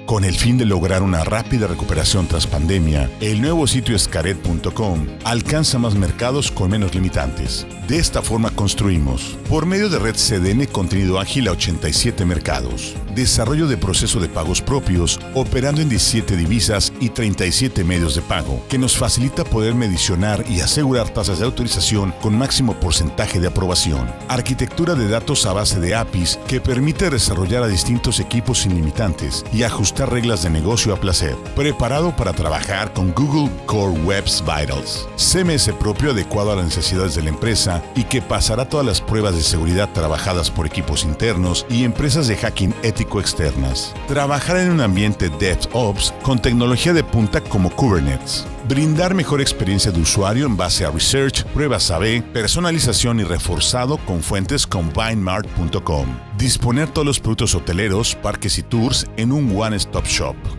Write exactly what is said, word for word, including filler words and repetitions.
Con el fin de lograr una rápida recuperación tras pandemia, el nuevo sitio Escaret punto com alcanza más mercados con menos limitantes. De esta forma construimos, por medio de Red C D N, contenido ágil a ochenta y siete mercados, desarrollo de proceso de pagos propios, operando en diecisiete divisas y treinta y siete medios de pago, que nos facilita poder medicionar y asegurar tasas de autorización con máximo porcentaje de aprobación. Arquitectura de datos a base de A P Is que permite desarrollar a distintos equipos sin limitantes y ajustar reglas de negocio a placer. Preparado para trabajar con Google Core Web Vitals. C M S propio adecuado a las necesidades de la empresa y que pasará todas las pruebas de seguridad trabajadas por equipos internos y empresas de hacking ético externas. Trabajar en un ambiente DevOps con tecnología de punta como Kubernetes. Brindar mejor experiencia de usuario en base a research, pruebas A B, personalización y reforzado con fuentes como Vinemart punto com. Disponer todos los productos hoteleros, parques y tours en un one-stop shop.